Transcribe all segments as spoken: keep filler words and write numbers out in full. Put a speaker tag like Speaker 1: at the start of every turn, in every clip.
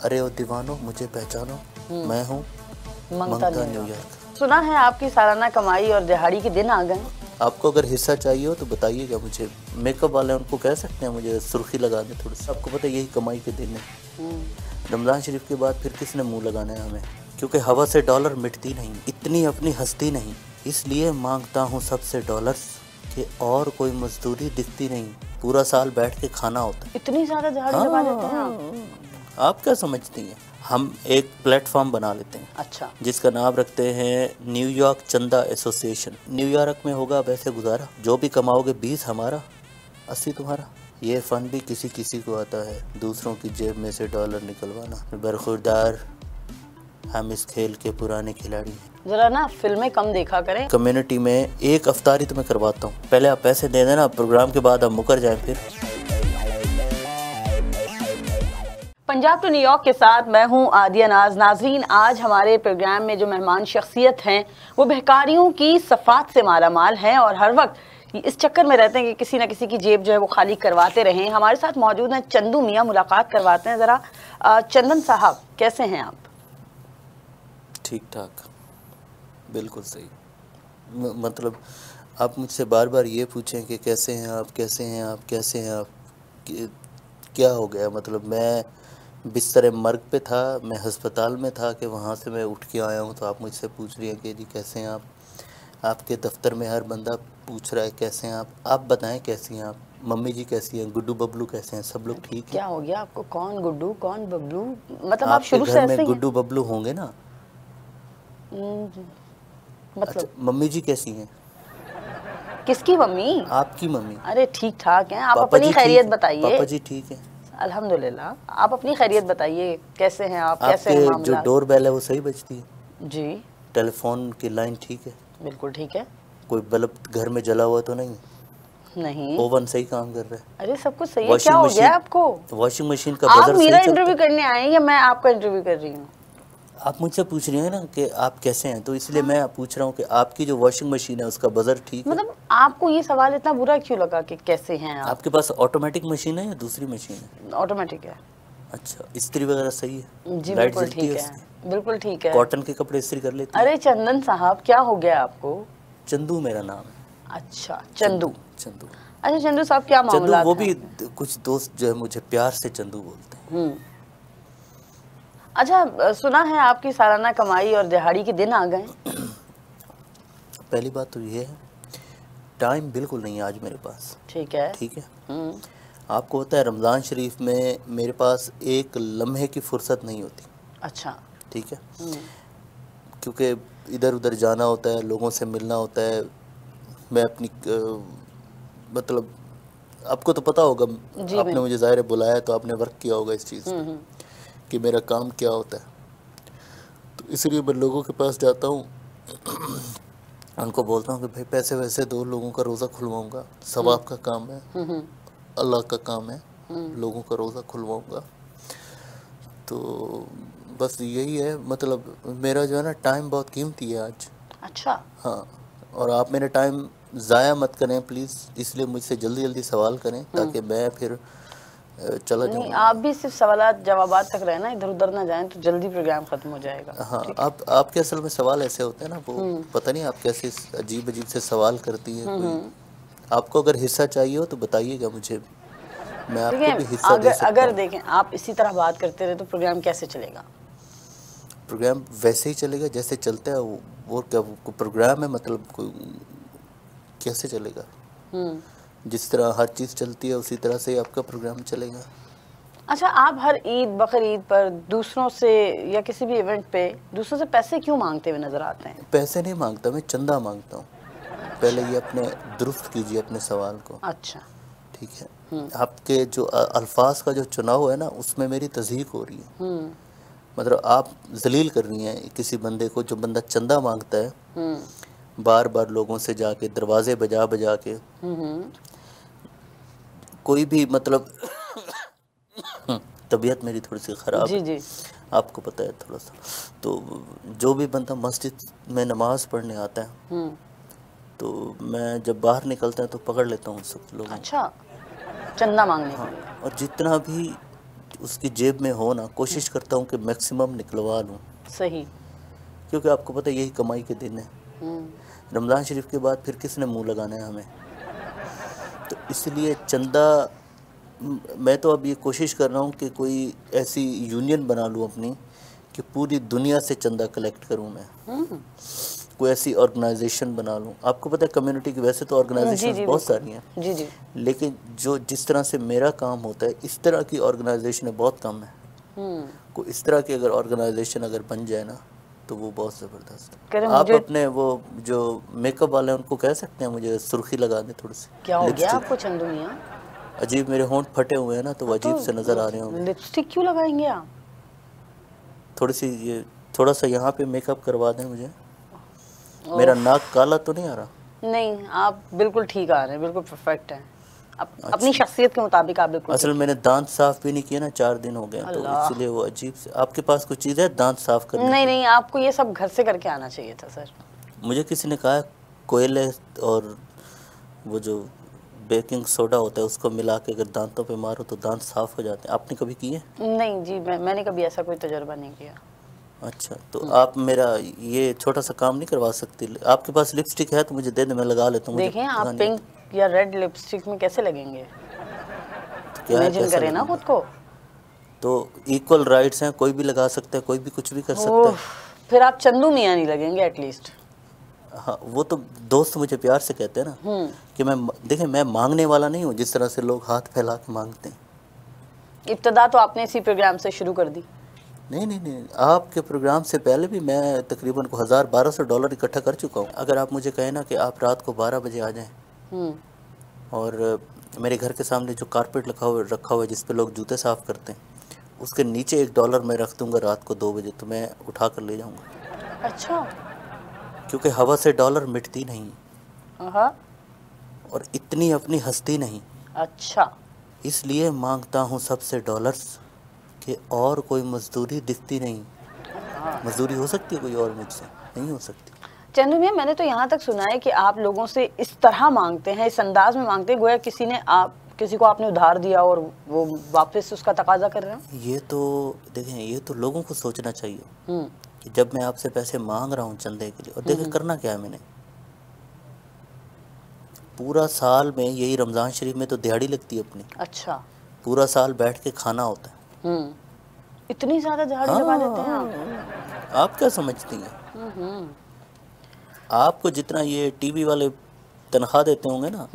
Speaker 1: अरे ओ दीवानो मुझे पहचानो, मैं हूँ
Speaker 2: मंगता
Speaker 1: मंगता
Speaker 2: न्यूयॉर्क।
Speaker 1: न्यूयॉर्क।
Speaker 2: सुना है आपकी सालाना कमाई और दिहाड़ी के दिन आ गए।
Speaker 1: आपको अगर हिस्सा चाहिए हो तो बताइएगा मुझे। मेकअप वाले उनको कह सकते हैं मुझे सुर्खी लगा दें थोड़ी सी। आपको पता है यही कमाई के दिन है। रमज़ान शरीफ के बाद फिर किसने मुंह लगाना है हमें, क्योंकि हवा से डॉलर मिटती नहीं, इतनी अपनी हस्ती नहीं, इसलिए मांगता हूँ सबसे डॉलर्स कि और कोई मजदूरी दिखती नहीं, पूरा साल बैठ के खाना होता है।
Speaker 2: इतनी ज्यादा दिहाड़ी लगा देते हैं आप?
Speaker 1: आप क्या समझती हैं? हम एक प्लेटफॉर्म बना लेते हैं,
Speaker 2: अच्छा,
Speaker 1: जिसका नाम रखते हैं न्यूयॉर्क चंदा एसोसिएशन। न्यूयॉर्क में होगा वैसे गुजारा, जो भी कमाओगे बीस हमारा, अस्सी तुम्हारा। ये फन भी किसी किसी को आता है, दूसरों की जेब में से डॉलर निकलवाना। बरखुरदार हम इस खेल के पुराने खिलाड़ी हैं।
Speaker 2: जरा ना फिल्में कम देखा करें।
Speaker 1: कम्युनिटी में एक अफ्तारी तो मैं करवाता हूँ, पहले आप पैसे दे देना, प्रोग्राम के बाद आप मुकर जाएं। फिर
Speaker 2: पंजाब टू न्यूयॉर्क के साथ मैं हूं आदिया नाज। नाजरीन, आज हमारे प्रोग्राम में जो मेहमान शख्सियत हैं वो बहकारियों की सफ़ात से माला माल हैं और हर वक्त इस चक्कर में रहते हैं कि किसी ना किसी की जेब जो है वो खाली करवाते रहें। हमारे साथ मौजूद हैं चंदू मियाँ, मुलाकात करवाते हैं। ज़रा चंदन साहब, कैसे हैं आप?
Speaker 1: ठीक ठाक, बिल्कुल सही। म, मतलब आप मुझसे बार बार ये पूछें कि कैसे हैं आप, कैसे हैं आप, कैसे हैं आप, कि, क्या हो गया? मतलब मैं बिस्तर मर्ग पे था, मैं हस्पताल में था कि वहाँ से मैं उठ के आया हूँ, तो आप मुझसे पूछ रही हैं कि जी कैसे हैं आप। आपके दफ्तर में हर बंदा पूछ रहा है कैसे हैं आप। आप बताएं कैसी हैं आप, मम्मी जी कैसी हैं, गुड्डू बबलू कैसे हैं, सब लोग ठीक हैं?
Speaker 2: क्या हो गया आपको? कौन गुड्डू कौन बबलू? मतलब आप शुरू से
Speaker 1: घर
Speaker 2: ऐसे
Speaker 1: में
Speaker 2: ही
Speaker 1: गुड्डू बबलू होंगे ना?
Speaker 2: मतलब
Speaker 1: अच्छा, मम्मी जी कैसी हैं?
Speaker 2: किसकी मम्मी?
Speaker 1: आपकी मम्मी।
Speaker 2: अरे ठीक ठाक हैं। आप
Speaker 1: पापा
Speaker 2: अपनी
Speaker 1: जी
Speaker 2: खैरियत
Speaker 1: ठीक-
Speaker 2: बताइए।
Speaker 1: पापा जी ठीक हैं
Speaker 2: अल्हम्दुलिल्लाह। आप अपनी खैरियत बताइए, कैसे हैं आप, कैसे हैं
Speaker 1: आपके जो
Speaker 2: मामला?
Speaker 1: डोर बेल है वो सही बजती है?
Speaker 2: जी
Speaker 1: टेलीफोन की लाइन ठीक है?
Speaker 2: बिल्कुल ठीक है।
Speaker 1: कोई बल्ब घर में जला हुआ तो नहीं?
Speaker 2: नहीं।
Speaker 1: ओवन सही काम कर रहा है?
Speaker 2: अरे सब कुछ सही है।
Speaker 1: वॉशिंग
Speaker 2: क्या हो
Speaker 1: मशीन-
Speaker 2: गया आपको?
Speaker 1: वॉशिंग मशीन का
Speaker 2: आप
Speaker 1: बजर
Speaker 2: मेरा
Speaker 1: सही चलता
Speaker 2: इंटरव्यू
Speaker 1: है?
Speaker 2: करने आए हैं या मैं आपका इंटरव्यू कर रही हूँ?
Speaker 1: आप मुझसे पूछ रही हैं ना कि आप कैसे हैं, तो इसलिए मैं पूछ रहा हूँ कि आपकी जो वॉशिंग मशीन है उसका बजर ठीक है?
Speaker 2: मतलब आपको ये सवाल इतना बुरा क्यों लगा कि कैसे हैं आप?
Speaker 1: आपके पास ऑटोमेटिक मशीन है या दूसरी मशीन है?
Speaker 2: ऑटोमेटिक है।
Speaker 1: अच्छा, इस्त्री वगैरह सही है?
Speaker 2: जी
Speaker 1: लाइट
Speaker 2: बिल्कुल
Speaker 1: जलती
Speaker 2: ठीक
Speaker 1: है
Speaker 2: है,
Speaker 1: उसकी?
Speaker 2: बिल्कुल ठीक है।
Speaker 1: कॉटन के कपड़े इस्त्री कर लेती है?
Speaker 2: अरे चंदन साहब, क्या हो गया आपको?
Speaker 1: चंदू मेरा नाम है।
Speaker 2: अच्छा चंदू।
Speaker 1: चंदू।
Speaker 2: अच्छा चंदू साहब, क्या
Speaker 1: चंदू
Speaker 2: मामला
Speaker 1: वो
Speaker 2: है?
Speaker 1: भी कुछ दोस्त जो है मुझे प्यार से चंदू बोलते हैं।
Speaker 2: हम्म। अच्छा, सुना है आपकी सालाना कमाई और दिहाड़ी के दिन आ गए।
Speaker 1: पहली बात तो ये है, टाइम बिल्कुल नहीं है आज मेरे पास।
Speaker 2: ठीक है।
Speaker 1: ठीक है।
Speaker 2: हम्म।
Speaker 1: आपको होता है रमज़ान शरीफ में मेरे पास एक लम्हे की फुर्सत नहीं होती।
Speaker 2: अच्छा।
Speaker 1: ठीक है। क्योंकि इधर उधर जाना होता है, लोगों से मिलना होता है। मैं अपनी अ, मतलब आपको तो पता होगा, आपने मुझे ज़ाहिर है बुलाया तो आपने वर्क किया होगा इस चीज़ पे कि मेरा काम क्या होता है। तो इसलिए मैं लोगों के पास जाता हूँ, उनको बोलता हूँ कि भाई पैसे वैसे दो, लोगों का रोज़ा खुलवाऊँगा, सवाब का काम है, अल्लाह का काम है, लोगों का रोज़ा खुलवाऊँगा। तो बस यही है, मतलब मेरा जो है ना टाइम बहुत कीमती है आज।
Speaker 2: अच्छा।
Speaker 1: हाँ, और आप मेरा टाइम ज़ाया मत करें प्लीज़, इसलिए मुझसे जल्दी जल्दी सवाल करें ताकि मैं फिर चला जाऊँ।
Speaker 2: आप भी सिर्फ सवालात जवाबात तक रहना, इधर उधर ना जाएं तो जल्दी प्रोग्राम खत्म हो जाएगा।
Speaker 1: हाँ, आप आपके असल में सवाल ऐसे होते हैं ना, वो पता नहीं आप कैसे अजीब अजीब से सवाल करती हैं। कोई आपको अगर हिस्सा चाहिए हो तो बताइएगा मुझे, मैं आपको भी हिस्सा दे सकता हूँ।
Speaker 2: अगर देखें आप इसी तरह बात करते रहे तो प्रोग्राम कैसे चलेगा?
Speaker 1: प्रोग्राम वैसे ही चलेगा जैसे चलता है वो, वो क्या वो प्रोग्राम है, मतलब कोई कैसे चलेगा? जिस तरह हर चीज़ चलती है उसी तरह से आपका प्रोग्राम चलेगा।
Speaker 2: अच्छा, आप हर ईद बकर ईद पर दूसरों से या किसी भी इवेंट पे दूसरों से पैसे क्यों मांगते हुए नजर आते हैं?
Speaker 1: पैसे नहीं मांगता मैं, चंदा मांगता हूँ। पहले ये अपने दुरुस्त कीजिए अपने सवाल को।
Speaker 2: अच्छा
Speaker 1: ठीक है। आपके जो अल्फाज का जो चुनाव है ना उसमें मेरी तज़हीक हो रही है। मतलब आप जलील कर रही हैं किसी बंदे को, जो बंदा चंदा मांगता है बार बार लोगों से जाके दरवाजे बजा बजा के, कोई भी मतलब तबीयत मेरी थोड़ी सी ख़राब
Speaker 2: जी
Speaker 1: है,
Speaker 2: जी
Speaker 1: आपको पता है थोड़ा सा। तो जो भी बंदा मस्जिद में नमाज़ पढ़ने आता है तो मैं जब बाहर निकलता है तो पकड़ लेता हूँ सब लोगों।
Speaker 2: अच्छा, चंदा मांगने के लिए।
Speaker 1: और जितना भी उसकी जेब में हो ना, कोशिश करता हूँ कि मैक्सिमम निकलवा लूँ।
Speaker 2: सही।
Speaker 1: क्योंकि आपको पता है यही कमाई के दिन है। रमज़ान शरीफ के बाद फिर किसने मुंह लगाना है हमें, तो इसलिए चंदा मैं तो अब ये कोशिश कर रहा हूँ कि कोई ऐसी यूनियन बना लूँ अपनी कि पूरी दुनिया से चंदा कलेक्ट करूँ मैं। कोई ऐसी ऑर्गेनाइजेशन बना लूँ। आपको पता है कम्युनिटी की वैसे तो ऑर्गेनाइजेशन बहुत सारी हैं,
Speaker 2: जी जी,
Speaker 1: लेकिन जो जिस तरह से मेरा काम होता है इस तरह की ऑर्गेनाइजेशन बहुत कम है। कोई इस तरह की अगर ऑर्गेनाइजेशन अगर बन जाए ना तो वो बहुत ज़बरदस्त है। आप अपने वो जो मेकअप वाले हैं उनको कह सकते हैं मुझे सुर्खी लगा दें थोड़ी सी।
Speaker 2: क्या हो गया आपको चंदू मियां?
Speaker 1: अजीब मेरे होंठ फटे हुए हैं ना तो वो अजीब से नज़र आ रहे होंगे।
Speaker 2: लिपस्टिक क्यों लगाएंगे आप?
Speaker 1: थोड़ी सी ये थोड़ा सा यहाँ पे मेकअप करवा दें मुझे। मेरा नाक काला तो नहीं आ रहा?
Speaker 2: नहीं, आप बिल्कुल ठीक आ रहे हैं, बिल्कुल परफेक्ट हैं। अप, अच्छा। अपनी शख्सियत के मुताबिक आप बिल्कुल।
Speaker 1: असल मैंने दांत साफ भी नहीं किए ना, चार दिन हो गए तो इसलिए वो अजीब से। आपके पास कुछ चीज़ है दांत साफ करने?
Speaker 2: नहीं नहीं, आपको ये सब घर से करके आना चाहिए था सर।
Speaker 1: मुझे किसी ने कहा कोयले और वो जो बेकिंग सोडा होता है उसको मिला के अगर दांतों पे मारो तो दांत साफ हो जाते हैं। आपने कभी किए?
Speaker 2: नहीं जी, मैं, मैंने कभी ऐसा कोई तजुर्बा नहीं किया।
Speaker 1: अच्छा, तो आप मेरा ये छोटा सा काम नहीं करवा सकती? आपके पास लिपस्टिक है तो मुझे दे दे, मैं लगा लेता हूँ।
Speaker 2: देखें आप पिंक या रेड लिपस्टिक में कैसे लगेंगे,
Speaker 1: तो
Speaker 2: इमेजिन करें ना खुद को।
Speaker 1: तो इक्वल राइट्स हैं, कोई भी लगा सकता है, कोई भी कुछ भी कर सकता है।
Speaker 2: फिर आप चंदू मियां नहीं लगेंगे एटलीस्ट।
Speaker 1: हाँ, वो तो दोस्त मुझे प्यार से कहते हैं ना कि मैं देखें मैं मांगने वाला नहीं हूँ जिस तरह से लोग हाथ फैला के मांगते हैं।
Speaker 2: इब्तदा तो आपने इसी प्रोग्राम से शुरू कर दी।
Speaker 1: नहीं नहीं नहीं, आपके प्रोग्राम से पहले भी मैं तकरीबन को हज़ार बारह सौ डॉलर इकट्ठा कर चुका हूँ। अगर आप मुझे कहें ना कि आप रात को बारह बजे आ जाएं और मेरे घर के सामने जो कारपेट रखा हुआ रखा हुआ है जिस पे लोग जूते साफ़ करते हैं उसके नीचे एक डॉलर मैं रख दूँगा रात को दो बजे, तो मैं उठा कर ले जाऊँगा।
Speaker 2: अच्छा।
Speaker 1: क्योंकि हवा से डॉलर मिटती नहीं और इतनी अपनी हस्ती नहीं।
Speaker 2: अच्छा,
Speaker 1: इसलिए मांगता हूँ सबसे डॉलर्स कि और कोई मजदूरी दिखती नहीं। मजदूरी हो सकती है कोई और मुझसे? नहीं हो सकती।
Speaker 2: चंदू मियां, मैंने तो यहाँ तक सुना है कि आप लोगों से इस तरह मांगते हैं, इस अंदाज में मांगते हैं गोया किसी ने आप किसी को आपने उधार दिया और वो वापस उसका तकाजा कर रहे हैं।
Speaker 1: ये तो देखें, ये तो लोगों को सोचना चाहिए कि जब मैं आपसे पैसे मांग रहा हूँ चंदे के लिए, और देखें करना क्या है मैंने पूरा साल में, यही रमज़ान शरीफ में तो दिहाड़ी लगती है अपनी।
Speaker 2: अच्छा।
Speaker 1: पूरा साल बैठ के खाना होता है।
Speaker 2: हम्म, इतनी ज़्यादा दिहाड़ी
Speaker 1: हाँ,
Speaker 2: लगा देते हैं आप?
Speaker 1: आप क्या समझती हैं? आपको जितना ये टीवी वाले तनख्वाह देते होंगे ना,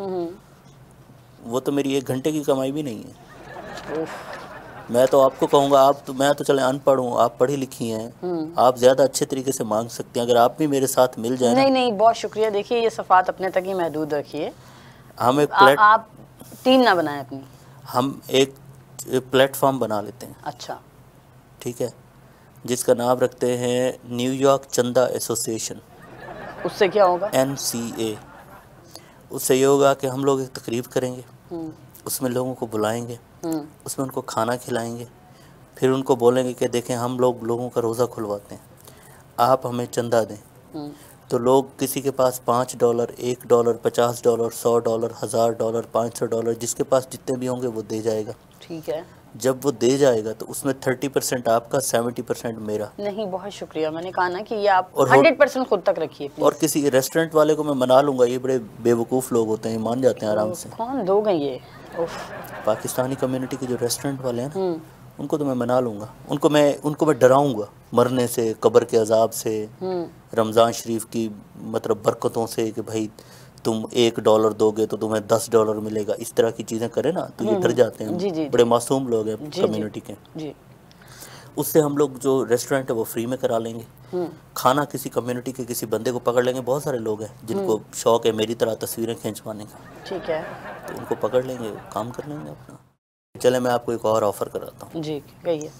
Speaker 1: वो तो मेरी एक घंटे की कमाई भी नहीं है। मैं तो आपको कहूँगा, आप तो मैं तो चले अनपढ़ हूँ, आप पढ़ी लिखी हैं, आप ज़्यादा अच्छे तरीके से मांग सकती हैं। अगर आप भी मेरे साथ मिल जाए।
Speaker 2: नहीं नहीं, बहुत शुक्रिया। देखिए ये सफ़ात अपने तक ही महदूद रखिए।
Speaker 1: हम एक प्लेट
Speaker 2: आप टीम ना बनाएं अपनी,
Speaker 1: हम एक प्लेटफॉर्म बना लेते हैं।
Speaker 2: अच्छा,
Speaker 1: ठीक है, जिसका नाम रखते हैं न्यूयॉर्क चंदा एसोसिएशन।
Speaker 2: उससे क्या होगा?
Speaker 1: N C A. उससे ये होगा कि हम लोग एक तकरीब करेंगे, उसमें लोगों को बुलाएंगे, उसमें उनको खाना खिलाएंगे, फिर उनको बोलेंगे कि देखें हम लोग लोगों का रोज़ा खुलवाते हैं, आप हमें चंदा दें। तो लोग किसी के पास पाँच डॉलर, एक डॉलर, पचास डॉलर, सौ डॉलर, हज़ार डॉलर, पाँच सौ डॉलर, जिसके पास जितने भी होंगे वो दे जाएगा।
Speaker 2: ठीक है।
Speaker 1: जब वो दे जाएगा तो उसमें थर्टी परसेंट आपका, सेवेंटी परसेंट मेरा।
Speaker 2: नहीं, बहुत शुक्रिया। मैंने कहा ना कि ये आप हंड्रेड परसेंट खुद तक रखिए।
Speaker 1: और किसी रेस्टोरेंट वाले को मैं मना लूँगा, ये बड़े बेवकूफ़ लोग होते हैं, मान जाते हैं आराम से।
Speaker 2: कौन दोगे ये?
Speaker 1: पाकिस्तानी कम्युनिटी के जो रेस्टोरेंट वाले हैं ना, उनको तो मैं मना लूँगा, उनको मैं उनको मैं डराऊँगा मरने से, कब्र के अजाब से, रमज़ान शरीफ की मतलब बरकतों से कि भाई तुम एक डॉलर दोगे तो तुम्हें दस डॉलर मिलेगा। इस तरह की चीज़ें करें ना तो ये डर जाते हैं।
Speaker 2: जी, जी,
Speaker 1: बड़े मासूम लोग हैं कम्युनिटी के।
Speaker 2: जी।
Speaker 1: उससे हम लोग जो रेस्टोरेंट है वो फ्री में करा लेंगे। खाना किसी कम्युनिटी के किसी बंदे को पकड़ लेंगे, बहुत सारे लोग हैं जिनको शौक है मेरी तरह तस्वीरें खींचवाने का।
Speaker 2: ठीक है,
Speaker 1: तो उनको पकड़ लेंगे, काम कर लेंगे अपना। चले मैं आपको एक और ऑफ़र कराता हूँ।
Speaker 2: जी कहिए।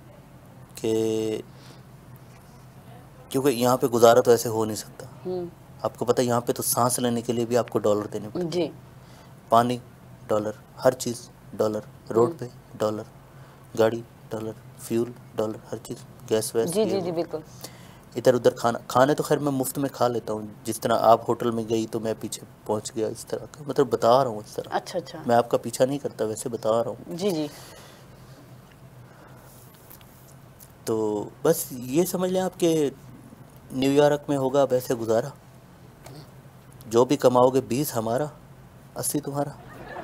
Speaker 1: कि क्योंकि यहाँ पे गुजारा तो ऐसे हो नहीं सकता। आपको पता है यहाँ पे तो सांस लेने के लिए भी आपको डॉलर देने पड़ते हैं।
Speaker 2: जी।
Speaker 1: पानी डॉलर, हर चीज़ डॉलर, रोड पे डॉलर, गाड़ी डॉलर, फ्यूल डॉलर, हर चीज़, गैस वैस।
Speaker 2: जी जी जी बिल्कुल।
Speaker 1: इधर उधर खाना खाने तो खैर मैं मुफ्त में खा लेता हूँ, जिस तरह आप होटल में गई तो मैं पीछे पहुँच गया, इस तरह का मतलब बता रहा हूँ इस तरह।
Speaker 2: अच्छा अच्छा,
Speaker 1: मैं आपका पीछा नहीं करता, वैसे बता रहा हूँ।
Speaker 2: जी जी।
Speaker 1: तो बस ये समझ लें आप कि न्यूयॉर्क में होगा वैसे गुजारा, जो भी कमाओगे बीस हमारा, अस्सी तुम्हारा,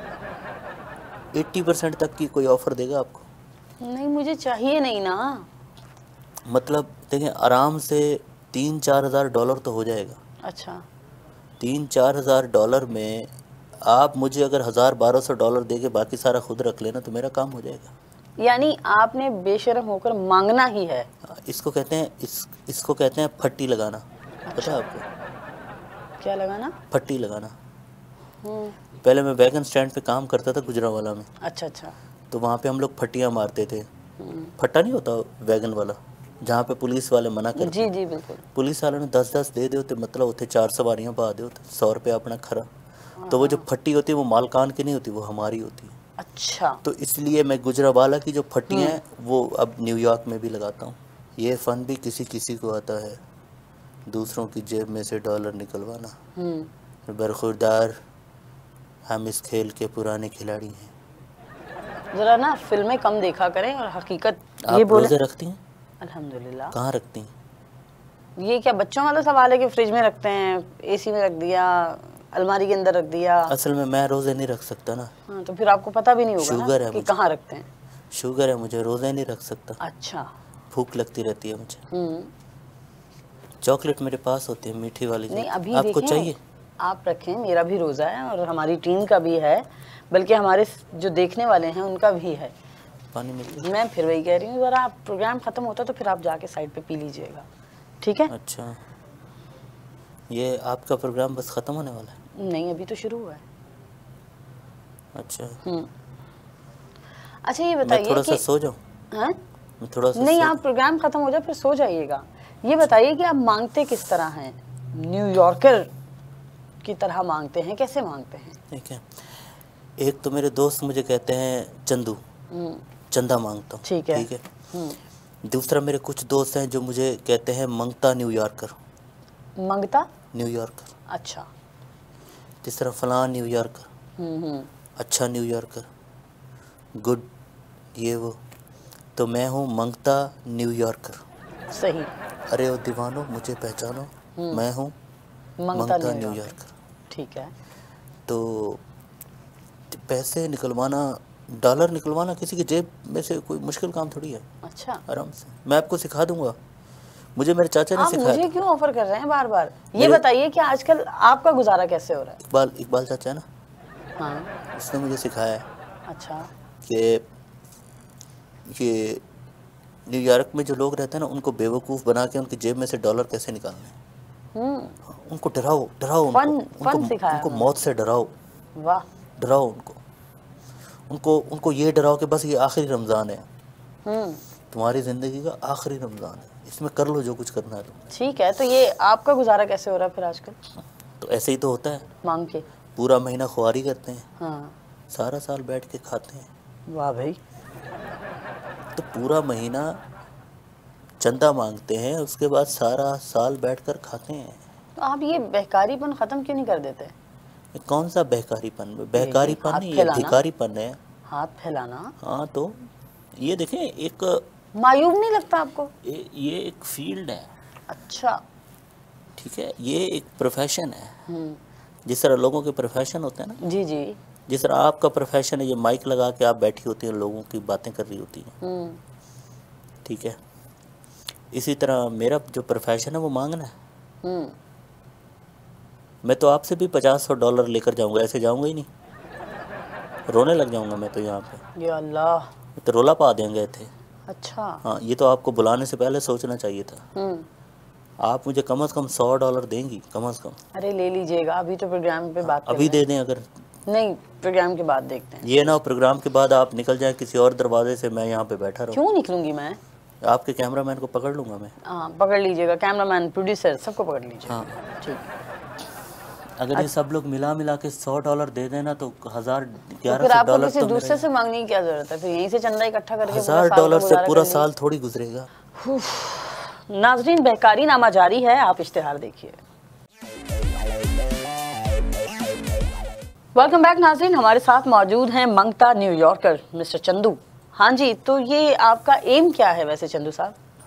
Speaker 1: अस्सी परसेंट तक की कोई ऑफ़र देगा आपको।
Speaker 2: नहीं मुझे चाहिए नहीं ना।
Speaker 1: मतलब देखें आराम से तीन चार हज़ार डॉलर तो हो जाएगा।
Speaker 2: अच्छा।
Speaker 1: तीन चार हज़ार डॉलर में आप मुझे अगर हज़ार बारह सौ डॉलर दे के बाकी सारा खुद रख लेना तो मेरा काम हो जाएगा।
Speaker 2: यानी आपने बेशर्म होकर मांगना ही है।
Speaker 1: इसको कहते हैं इस इसको कहते हैं फट्टी लगाना। पता है आपको
Speaker 2: क्या लगाना?
Speaker 1: फट्टी लगाना। पहले मैं वैगन स्टैंड पे काम करता था गुजरांवाला में।
Speaker 2: अच्छा अच्छा।
Speaker 1: तो वहाँ पे हम लोग फट्टियाँ मारते थे। फट्टा नहीं होता वैगन वाला जहाँ पे पुलिस वाले मना करते।
Speaker 2: जी जी बिल्कुल।
Speaker 1: पुलिस वालों ने दस दस दे दे मतलब होते चार सवारियाँ पा दे होते सौ रुपये अपना खरा। तो वो जो फट्टी होती है वो मालकान की नहीं होती, वो हमारी होती है।
Speaker 2: अच्छा।
Speaker 1: तो इसलिए मैं गुजरांवाला की जो फट्टियाँ हैं वो अब न्यूयॉर्क में भी लगाता हूँ। ये फ़न भी किसी किसी को आता है, दूसरों की जेब में से डॉलर निकलवाना। बरखुरदार हम इस खेल के पुराने खिलाड़ी हैं।
Speaker 2: जरा ना फिल्में कम देखा करें और हकीकत
Speaker 1: ये बोले। रोज़े रखती हैं?
Speaker 2: अल्हम्दुलिल्लाह।
Speaker 1: कहाँ रखती हैं?
Speaker 2: ये क्या बच्चों वाला सवाल है कि फ्रिज में रखते हैं, एसी में रख दिया, अलमारी के अंदर रख दिया?
Speaker 1: असल में मैं रोज़े नहीं रख सकता ना।
Speaker 2: हाँ, तो फिर आपको पता भी नहीं होगा
Speaker 1: शुगर है
Speaker 2: कि कहाँ रखते हैं।
Speaker 1: शुगर है मुझे, रोज़े नहीं रख सकता।
Speaker 2: अच्छा।
Speaker 1: भूख लगती रहती है मुझे। चॉकलेट मेरे पास होती है मीठी वाली।
Speaker 2: नहीं अभी
Speaker 1: आपको चाहिए?
Speaker 2: आप रखें, मेरा भी रोज़ा है और हमारी टीम का भी है, बल्कि हमारे जो देखने वाले हैं उनका भी है।
Speaker 1: पानी मिल।
Speaker 2: मैं फिर वही कह रही हूँ, ज़रा आप प्रोग्राम ख़त्म होता तो फिर आप जाके साइड पे पी लीजिएगा, ठीक है?
Speaker 1: अच्छा, ये आपका प्रोग्राम बस ख़त्म होने वाला है?
Speaker 2: नहीं अभी तो शुरू हुआ है।
Speaker 1: अच्छा।
Speaker 2: अच्छा ये बताइए,
Speaker 1: थोड़ा सा सो जाऊँ?
Speaker 2: हाँ?
Speaker 1: मैं थोड़ा सा
Speaker 2: नहीं, आप प्रोग्राम ख़त्म हो जाए फिर सो जाइएगा। ये बताइए कि आप मांगते किस तरह हैं? न्यूयॉर्कर की तरह मांगते हैं? कैसे मांगते हैं?
Speaker 1: ठीक है, एक तो मेरे दोस्त मुझे कहते हैं चंदू, चंदा मांगता हूँ।
Speaker 2: ठीक है,
Speaker 1: ठीक है। दूसरा मेरे कुछ दोस्त हैं जो मुझे कहते हैं मंगता न्यूयॉर्कर।
Speaker 2: मंगता
Speaker 1: न्यूयॉर्कर?
Speaker 2: अच्छा।
Speaker 1: तीसरा फलां न्यूयॉर्कर, अच्छा न्यूयॉर्कर, गुड ये वो। तो मैं हूँ मंगता न्यूयॉर्कर।
Speaker 2: सही।
Speaker 1: अरे ओ दीवानो मुझे पहचानो, मैं हूँ
Speaker 2: मंगता
Speaker 1: न्यूयॉर्कर।
Speaker 2: न्यूयॉर्कर। ठीक है।
Speaker 1: तो पैसे निकलवाना, डॉलर निकलवाना किसी की जेब में से कोई मुश्किल काम थोड़ी है।
Speaker 2: अच्छा।
Speaker 1: आराम से मैं आपको सिखा दूंगा, मुझे मेरे चाचा ने सिखाया।
Speaker 2: मुझे क्यों ऑफर कर रहे हैं बार बार? ये बताइए कि आजकल आपका गुजारा कैसे हो रहा है?
Speaker 1: इकबाल इकबाल चाचा है ना,
Speaker 2: हाँ,
Speaker 1: उसने मुझे सिखाया है।
Speaker 2: अच्छा।
Speaker 1: कि ये न्यूयॉर्क में जो लोग रहते हैं ना उनको बेवकूफ़ बना के उनकी जेब में से डॉलर कैसे निकालने हैं, उनको डराओ डराओ उनको,
Speaker 2: फन,
Speaker 1: उनको,
Speaker 2: फन सिखाया
Speaker 1: उनको मौत से डराओ।
Speaker 2: वाह।
Speaker 1: डराओ उनको उनको उनको ये डराओ कि बस ये आखिरी रमज़ान है, तुम्हारी ज़िंदगी का आखिरी रमज़ान है, इसमें कर लो जो कुछ करना है तुम।
Speaker 2: ठीक है, तो ये आपका गुजारा कैसे हो रहा है फिर आजकल?
Speaker 1: तो ऐसे ही तो होता है,
Speaker 2: मांग के
Speaker 1: पूरा महीना खुआरी करते हैं।
Speaker 2: हाँ।
Speaker 1: सारा साल बैठ के खाते हैं।
Speaker 2: वाह भाई।
Speaker 1: तो पूरा महीना चंदा मांगते हैं, उसके बाद सारा साल बैठकर खाते हैं।
Speaker 2: तो आप ये बहकारीपन ख़त्म क्यों नहीं कर देते?
Speaker 1: ये कौन सा बहकारीपन? बहकारीपन नहीं, ये भिखारीपन है।
Speaker 2: हाथ फैलाना।
Speaker 1: हाँ, तो ये देखें, एक
Speaker 2: मायूब नहीं लगता आपको?
Speaker 1: ये, ये एक फील्ड है।
Speaker 2: अच्छा।
Speaker 1: ठीक है, ये एक प्रोफेशन है। जिस तरह लोगों के प्रोफेशन होते हैं ना,
Speaker 2: जी जी,
Speaker 1: जिस तरह आपका प्रोफेशन है ये माइक लगा के आप बैठी होती हैं, लोगों की बातें कर रही होती हैं। ठीक है, इसी तरह मेरा जो प्रोफेशन है वो मांगना है। मैं तो आपसे भी पचास सौ डॉलर लेकर जाऊंगा, ऐसे जाऊंगा ही नहीं, रोने लग जाऊंगा मैं तो यहाँ पे।
Speaker 2: या अल्लाह,
Speaker 1: तो रोला पा देंगे थे।
Speaker 2: अच्छा।
Speaker 1: हाँ, ये तो आपको बुलाने से पहले सोचना चाहिए था। आप मुझे कम से कम सौ डॉलर देंगी, कम से कम।
Speaker 2: अरे ले लीजिएगा, अभी तो प्रोग्राम पे बात
Speaker 1: अभी दे दें अगर
Speaker 2: नहीं, प्रोग्राम के बाद देखते हैं।
Speaker 1: ये ना प्रोग्राम के बाद आप निकल जाए किसी और दरवाजे से, मैं यहाँ पे बैठा रहूँ।
Speaker 2: क्यों निकलूंगी मैं?
Speaker 1: आपके कैमरामैन को पकड़ लूँगा मैं।
Speaker 2: हाँ, पकड़ लीजिएगा, कैमरामैन, प्रोड्यूसर, सबको पकड़ लीजिएगा।
Speaker 1: हाँ
Speaker 2: ठीक।
Speaker 1: अगर ये सब लोग मिला मिला के सौ डॉलर दे देना तो हजार ग्यारह
Speaker 2: फिर
Speaker 1: सौ
Speaker 2: आपको
Speaker 1: डॉलर
Speaker 2: किसी
Speaker 1: तो
Speaker 2: दूसरे से मांगने की क्या जरूरत है? फिर यहीं से चंदा इकट्ठा करके
Speaker 1: हजार डॉलर से पूरा साल थोड़ी गुजरेगा।
Speaker 2: नाजरीन, बहकारी नामा जारी है, आप इश्तिहार देखिए। वेलकम बैक नाजरीन, हमारे साथ मौजूद हैं मंगता न्यूयॉर्कर मिस्टर चंदू। हाँ जी, तो ये आपका एम क्या है वैसे चंदू साहब?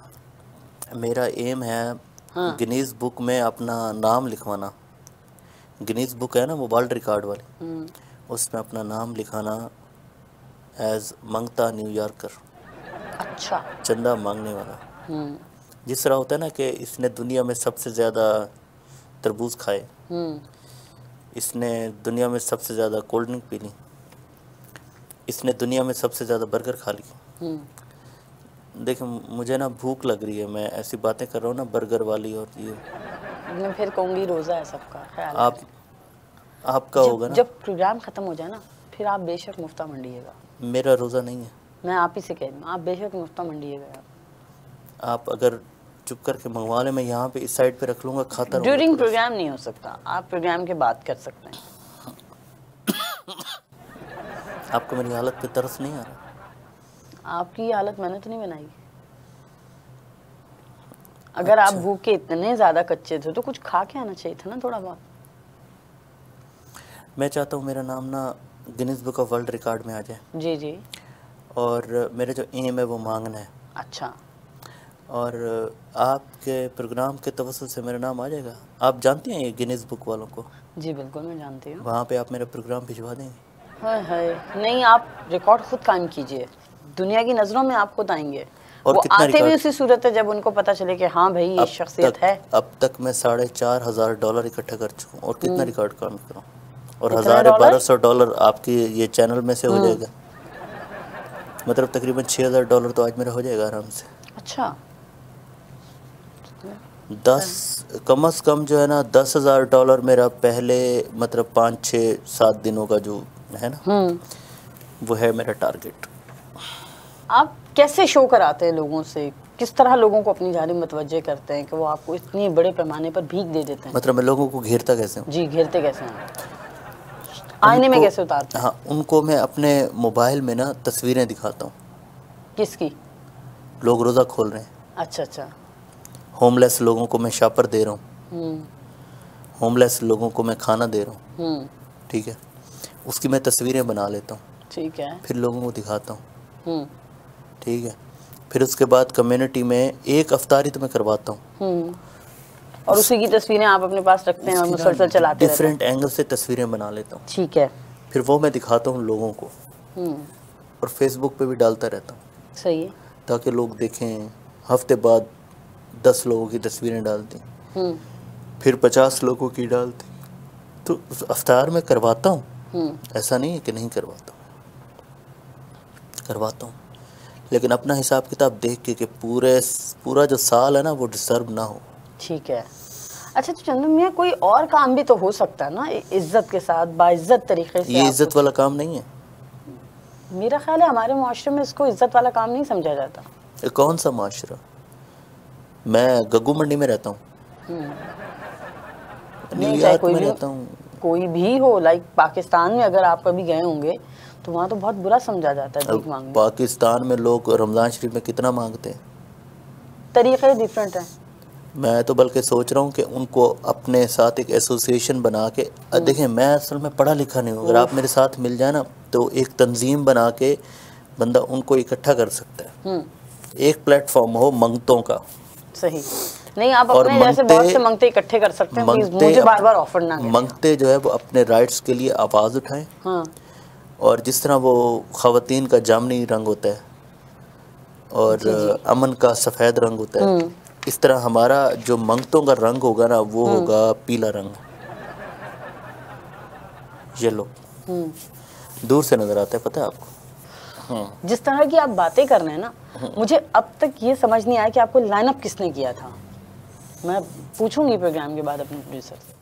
Speaker 1: मेरा एम है
Speaker 2: हाँ।
Speaker 1: गिनीज बुक में अपना नाम लिखवाना। गिनीज बुक है ना वो वर्ल्ड रिकॉर्ड वाली,
Speaker 2: हम्म,
Speaker 1: उसमें अपना नाम लिखाना एज मंगता न्यूयॉर्कर,
Speaker 2: अच्छा।
Speaker 1: चंदा मांगने वाला।
Speaker 2: हम्म
Speaker 1: जिस तरह होता है ना कि इसने दुनिया में सबसे ज़्यादा तरबूज खाए,
Speaker 2: हम्म
Speaker 1: इसने दुनिया में सबसे ज़्यादा कोल्ड ड्रिंक पी ली, इसने दुनिया में सबसे ज़्यादा बर्गर खा ली।
Speaker 2: हम्म
Speaker 1: देखिए मुझे ना भूख लग रही है, मैं ऐसी बातें कर रहा हूँ ना बर्गर वाली और ये।
Speaker 2: मैं फिर कहूँगी रोज़ा है सबका ख्याल
Speaker 1: आप आपका
Speaker 2: जब,
Speaker 1: होगा ना।
Speaker 2: जब प्रोग्राम ख़त्म हो जाए ना फिर आप बेशक मुफ्ता मंडिएगा।
Speaker 1: मेरा रोज़ा नहीं है।
Speaker 2: मैं आप ही से कह रही हूँ, आप बेशक मुफ्ता मंडिएगा। आप
Speaker 1: आप अगर चुप करके मंगवा ले, मैं यहाँ पे इस साइड पे रख लूँगा, खाता रहूँगा।
Speaker 2: ड्यूरिंग प्रोग्राम नहीं हो सकता, आप प्रोग्राम के बाद कर सकते हैं।
Speaker 1: आपको मेरी हालत पे तरस नहीं आ रहा?
Speaker 2: आपकी हालत मैंने तो नहीं बनाई। अगर अच्छा। आप भूखे इतने ज़्यादा कच्चे थे तो कुछ खा के आना चाहिए था ना थोड़ा बहुत।
Speaker 1: मैं चाहता हूँ मेरा नाम ना Guinness Book of World Record में आ जाए।
Speaker 2: जी जी।
Speaker 1: और मेरे जो एम है वो मांगना है।
Speaker 2: अच्छा।
Speaker 1: और आपके प्रोग्राम के तवज्जुह से मेरा नाम आ जाएगा। आप जानती हैं ये गिनीज बुक वालों को?
Speaker 2: जी बिल्कुल मैं जानती हूँ।
Speaker 1: वहाँ पे आप मेरा प्रोग्राम भिजवा देंगे?
Speaker 2: हाय हाय, नहीं आप रिकॉर्ड खुद कायम कीजिए, दुनिया की नज़रों में आप खुद आएंगे।
Speaker 1: और
Speaker 2: वो
Speaker 1: कितना
Speaker 2: आते भी उसी सूरत है जब उनको पता चले कि हाँ भाई ये शख्सियत है।
Speaker 1: अब तक मैं साढ़े चार हजार डॉलर इकट्ठा कर चुका हूँ और कितना रिकॉर्ड काम करूँ, और
Speaker 2: कितना
Speaker 1: हजार
Speaker 2: डॉलर?
Speaker 1: बारह सौ डॉलर आपकी ये चैनल में से हो जाएगा। मतलब तकरीबन छः हजार डॉलर तो आज मेरा हो जाएगा आराम से।
Speaker 2: अच्छा।
Speaker 1: दस कम अज़ कम जो है ना दस हजार डॉलर मेरा पहले मतलब पाँच छः सात दिनों का जो है ना वो है मेरा टारगेट।
Speaker 2: आप कैसे शो कराते हैं लोगों से, किस तरह लोगों को अपनी जानिब मुतवज्जे करते हैं कि वो आपको इतनी बड़े पैमाने पर भीख दे देते हैं?
Speaker 1: मतलब मैं लोगों को घेरता कैसे हूँ?
Speaker 2: जी घेरते कैसे हैं? आईने में कैसे उतारते हैं?
Speaker 1: हाँ, उनको मैं अपने मोबाइल में ना तस्वीरें दिखाता हूँ।
Speaker 2: किसकी?
Speaker 1: लोग रोज़ा खोल रहे हैं।
Speaker 2: अच्छा अच्छा।
Speaker 1: होमलेस लोगों को मैं शापर दे रहा हूँ,
Speaker 2: हम्म
Speaker 1: होमलेस लोगों को मैं खाना दे रहा हूँ,
Speaker 2: हम्म
Speaker 1: ठीक है। उसकी मैं तस्वीरें बना लेता हूँ,
Speaker 2: ठीक है,
Speaker 1: फिर लोगों को दिखाता हूँ,
Speaker 2: हम्म
Speaker 1: ठीक है। फिर उसके बाद कम्युनिटी में एक अफ्तारी तो मैं करवाता हूँ,
Speaker 2: हम्म और उसी की तस्वीरें आप अपने पास रखते हैं और मुसलसल चलाते रहते हैं?
Speaker 1: डिफरेंट एंगल से तस्वीरें बना लेता हूँ,
Speaker 2: ठीक है।
Speaker 1: फिर वो मैं दिखाता हूँ लोगों को,
Speaker 2: हम्म
Speaker 1: और फेसबुक पे भी डालता रहता हूँ,
Speaker 2: सही है,
Speaker 1: ताकि लोग देखें। हफ्ते बाद दस लोगों की तस्वीरें डालती,
Speaker 2: हम्म
Speaker 1: फिर पचास लोगों की डालती। तो अफ्तार में करवाता हूँ,
Speaker 2: हम्म
Speaker 1: ऐसा नहीं है कि नहीं करवाता हूँ, करवाता हूँ, लेकिन अपना हिसाब किताब देख के कि पूरे पूरा जो साल है ना वो डिस्टर्ब ना हो।
Speaker 2: ठीक है। अच्छा तो चंदन मियाँ कोई और काम भी तो हो सकता है ना इज्जत के साथ, बाइज्जत तरीके से?
Speaker 1: ये इज्जत वाला काम नहीं है।
Speaker 2: मेरा ख्याल है हमारे मुआशरे में इसको इज्जत वाला काम नहीं समझा जाता।
Speaker 1: ये कौन सा माशरा? मैं गग्गू मंडी में रहता हूँ, न्यूयॉर्क में रहता हूँ,
Speaker 2: कोई भी हो, लाइक पाकिस्तान में अगर आप कभी गए होंगे तो वहाँ तो बहुत बुरा समझा जाता है भीख मांगना।
Speaker 1: पाकिस्तान में लोग रमज़ान शरीफ में कितना मांगते हैं,
Speaker 2: तरीक़े डिफरेंट हैं।
Speaker 1: मैं तो बल्कि सोच रहा हूँ कि उनको अपने साथ एक एसोसिएशन बना के, देखें मैं असल में पढ़ा लिखा नहीं हूँ, अगर आप मेरे साथ मिल जाए ना तो एक तंजीम बना के बंदा उनको इकट्ठा कर सकता है। एक प्लेटफॉर्म हो मंगतों का।
Speaker 2: सही नहीं, आप अपने जैसे बहुत से मंगते इकट्ठे कर सकते हैं, प्लीज मुझे बार बार ऑफर ना करें।
Speaker 1: मंगते जो है वो अपने राइट्स के लिए आवाज़ उठाएं। हाँ। और जिस तरह वो ख़वातीन का जामनी रंग होता है और जी जी। अमन का सफ़ेद रंग होता है, इस तरह हमारा जो मंगतों का रंग होगा ना वो होगा पीला रंग, येलो। दूर से नज़र आता है, पता है आपको?
Speaker 2: जिस तरह की आप बातें कर रहे हैं ना, मुझे अब तक ये समझ नहीं आया कि आपको लाइनअप किसने किया था। मैं पूछूंगी प्रोग्राम के बाद अपने प्रोड्यूसर से।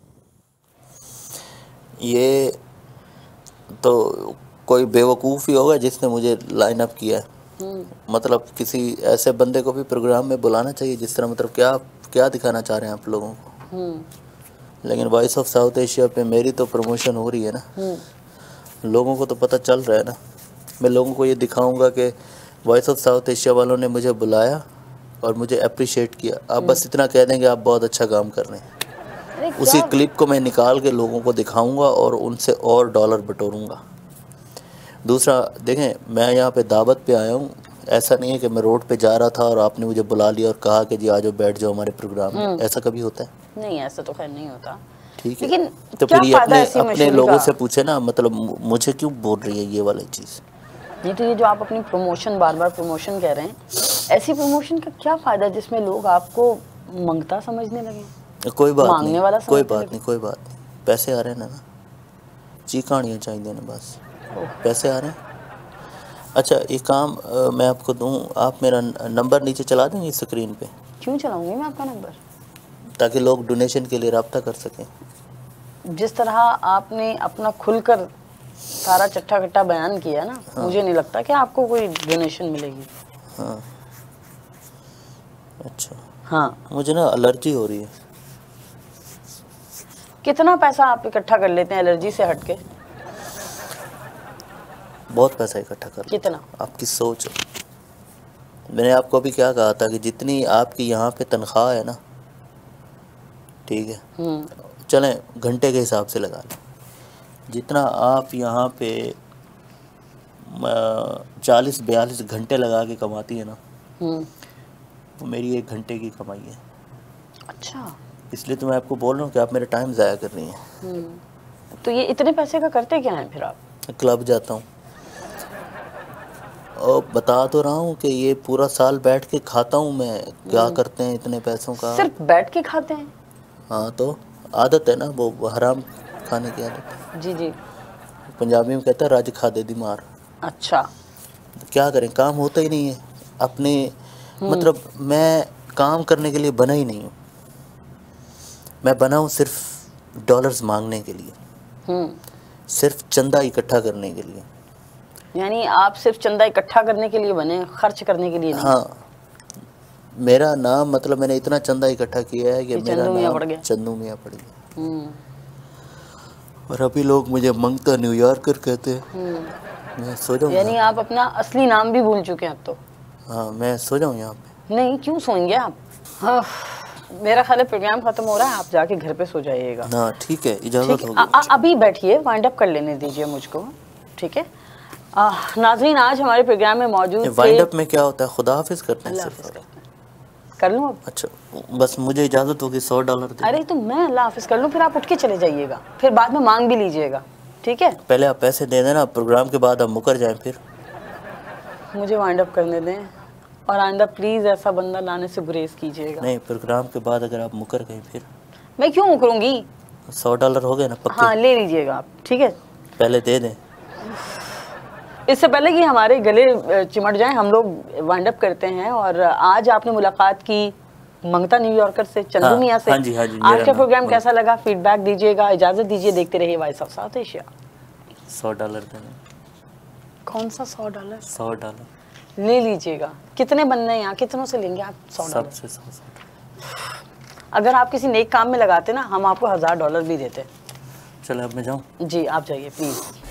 Speaker 1: ये तो कोई बेवकूफ़ ही होगा जिसने मुझे लाइनअप किया है। मतलब किसी ऐसे बंदे को भी प्रोग्राम में बुलाना चाहिए जिस तरह, मतलब क्या क्या दिखाना चाह रहे हैं आप लोगों को। लेकिन वॉइस ऑफ साउथ एशिया पे मेरी तो प्रमोशन हो रही है ना, लोगों को तो पता चल रहा है ना। मैं लोगों को ये दिखाऊंगा कि वॉइस ऑफ साउथ एशिया वालों ने मुझे बुलाया और मुझे अप्रिशिएट किया। आप बस इतना कह देंगे आप बहुत अच्छा काम कर रहे हैं, उसी क्लिप को मैं निकाल के लोगों को दिखाऊंगा और उनसे और डॉलर बटोरूंगा। दूसरा देखें, मैं यहाँ पे दावत पे आया हूँ, ऐसा नहीं है कि मैं रोड पे जा रहा था और आपने मुझे बुला लिया और कहा कि जी आ जाओ बैठ जाओ हमारे प्रोग्राम में, ऐसा कभी होता है?
Speaker 2: नहीं, ऐसा तो खैर नहीं होता।
Speaker 1: ठीक है,
Speaker 2: लेकिन
Speaker 1: तो
Speaker 2: क्या
Speaker 1: फिर ये
Speaker 2: फायदा
Speaker 1: अपने
Speaker 2: ऐसी
Speaker 1: अपने
Speaker 2: मशीन
Speaker 1: लोगों
Speaker 2: का?
Speaker 1: से पूछे ना, मतलब मु- मुझे क्यों बोल रही है ये वाली चीज़?
Speaker 2: नहीं तो ये जो आप अपनी प्रमोशन बार बार प्रमोशन कह रहे हैं, ऐसी प्रमोशन का क्या फायदा जिसमें लोग आपको मंगता समझने लगे?
Speaker 1: कोई बात
Speaker 2: मांगने
Speaker 1: नहीं,
Speaker 2: वाला
Speaker 1: कोई
Speaker 2: समझने
Speaker 1: बात
Speaker 2: लगे?
Speaker 1: नहीं, कोई बात नहीं, पैसे आ रहे हैं ना, जी कहानियाँ चाहिए ना, बस पैसे आ रहे हैं। अच्छा एक काम अ, मैं आपको दूं, आप मेरा न- नंबर नीचे चला देंगे स्क्रीन पे,
Speaker 2: क्यों चलाऊंगी मैं आपका नंबर?
Speaker 1: ताकि लोग डोनेशन के लिए रब्ता कर सकें।
Speaker 2: जिस तरह आपने अपना खुलकर सारा चट्टा कट्टा बयान किया ना,
Speaker 1: हाँ।
Speaker 2: मुझे नहीं लगता कि आपको कोई डोनेशन मिलेगी।
Speaker 1: हाँ अच्छा,
Speaker 2: हाँ,
Speaker 1: मुझे ना एलर्जी हो रही है।
Speaker 2: कितना पैसा आप इकट्ठा कर लेते हैं एलर्जी से हटके?
Speaker 1: बहुत पैसा इकट्ठा कर लेते
Speaker 2: कितना?
Speaker 1: हैं। आपकी सोच, मैंने आपको अभी क्या कहा था कि जितनी आपकी यहाँ पे तनख्वाह है ना, ठीक है,
Speaker 2: हम्म,
Speaker 1: चलें घंटे के हिसाब से लगा लें, जितना आप यहाँ पे चालीस बयालीस घंटे लगा के कमाती है ना,
Speaker 2: हम्म,
Speaker 1: वो मेरी एक घंटे की कमाई है।
Speaker 2: अच्छा।
Speaker 1: इसलिए तो मैं आपको बोल रहा हूँ कि आप मेरा टाइम ज़ाया कर रही हैं।
Speaker 2: हम्म, तो ये इतने पैसे का करते क्या हैं फिर आप?
Speaker 1: क्लब जाता हूँ और बता तो रहा हूँ कि ये पूरा साल बैठ के खाता हूँ मैं, क्या करते हैं इतने पैसों का।
Speaker 2: सिर्फ बैठ के खाते हैं?
Speaker 1: हाँ तो आदत है ना, वो वो हराम खाने की आदत है।
Speaker 2: जी जी।
Speaker 1: पंजाबी में कहता है राज खा दे दी मार।
Speaker 2: अच्छा।
Speaker 1: तो क्या करें, काम होता ही नहीं है अपने, मतलब मैं काम करने के लिए बना ही नहीं हूँ, मैं बना हूँ सिर्फ डॉलर्स मांगने के लिए,
Speaker 2: हम्म,
Speaker 1: सिर्फ चंदा इकट्ठा करने के लिए।
Speaker 2: यानी आप सिर्फ चंदा इकट्ठा करने के लिए बने, खर्च करने के लिए नहीं?
Speaker 1: हाँ, मेरा नाम, मतलब मैंने इतना चंदा इकट्ठा किया है कि
Speaker 2: कि
Speaker 1: मेरा
Speaker 2: चंदू मियां
Speaker 1: नाम
Speaker 2: पड़ गया।
Speaker 1: चंदू मियां पड़ गया।
Speaker 2: हम्म,
Speaker 1: और अभी लोग मुझे मंगता न्यूयॉर्कर कहते हैं।
Speaker 2: हम्म।
Speaker 1: मैं सो जाऊँ
Speaker 2: यानी
Speaker 1: यहाँ?
Speaker 2: आप अपना असली नाम भी भूल चुके हैं अब तो?
Speaker 1: हाँ, मैं सो जाऊँ यहाँ पे?
Speaker 2: नहीं, क्यों सोएंगे आप? हाँ, मेरा ख्याल है प्रोग्राम खत्म हो रहा है, आप जाके घर पे सो जाइएगा।
Speaker 1: हाँ ठीक है, इजाज़त
Speaker 2: ठीक है,
Speaker 1: होगी।
Speaker 2: आ- आ- अभी बैठिए, वाइंड अप कर लेने दीजिए मुझको, ठीक है? आ, नाज़रीन, आज हमारे प्रोग्राम में मौजूद
Speaker 1: वाइंड
Speaker 2: थे।
Speaker 1: अप में क्या होता है, खुदा हाफिज़ करते हैं
Speaker 2: अल्लाह
Speaker 1: सिर्फ?
Speaker 2: हाफिज़ करते हैं। कर लूँ अब?
Speaker 1: अच्छा, बस मुझे इजाज़त होगी, सौ डॉलर दे।
Speaker 2: अरे तो मैं अल्लाह हाफिज़ कर लूँ, फिर आप उठ के चले जाइएगा, फिर बाद में मांग भी लीजिएगा, ठीक है?
Speaker 1: पहले आप पैसे दे देना, प्रोग्राम के बाद आप मुकर जाएं फिर।
Speaker 2: मुझे वाइंड अप करने दें, और आइंदा प्लीज़ ऐसा बंदा लाने से गुरेज कीजिएगा।
Speaker 1: नहीं, प्रोग्राम के बाद अगर आप मुकर गए फिर?
Speaker 2: मैं क्यों मुकरूंगी?
Speaker 1: सौ डॉलर हो गए ना पक्के?
Speaker 2: हाँ, ले लीजिएगा आप, ठीक है?
Speaker 1: पहले दे दें।
Speaker 2: इससे पहले कि हमारे गले चिमट जाएं, हम लोग वाइंड अप करते हैं। और आज आपने मुलाकात की मंगता न्यूयॉर्कर से, चंदू
Speaker 1: हाँ,
Speaker 2: मियां से।
Speaker 1: हाँ जी, हाँ जी,
Speaker 2: आज
Speaker 1: मेरा
Speaker 2: का
Speaker 1: नाम
Speaker 2: प्रोग्राम
Speaker 1: मंगता।
Speaker 2: कैसा लगा, फीडबैक दीजिएगा। इजाजत दीजिए, देखते रहिए वॉइस ऑफ साउथ एशिया।
Speaker 1: सौ डॉलर देना।
Speaker 2: कौन सा सौ डॉलर?
Speaker 1: सौ डॉलर
Speaker 2: ले लीजिएगा। कितने बनने हैं यहाँ, कितनों से लेंगे आप सौ डॉलर?
Speaker 1: सबसे सौ सौ।
Speaker 2: अगर आप किसी नेक काम में लगाते ना, हम आपको हजार डॉलर भी देते।
Speaker 1: चलो अब मैं जाऊँ?
Speaker 2: जी, आप जाइए प्लीज।